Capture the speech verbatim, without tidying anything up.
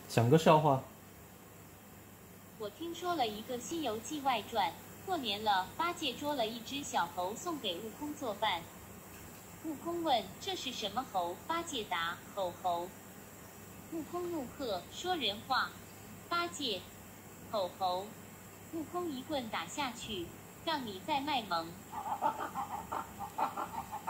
讲个笑话。 我听说了一个《西游记外传》，过年了，八戒捉了一只小猴送给悟空作伴。悟空问：“这是什么猴？”八戒答：“吼猴。”悟空怒喝：“说人话！”八戒：“吼猴！”悟空一棍打下去，让你再卖萌。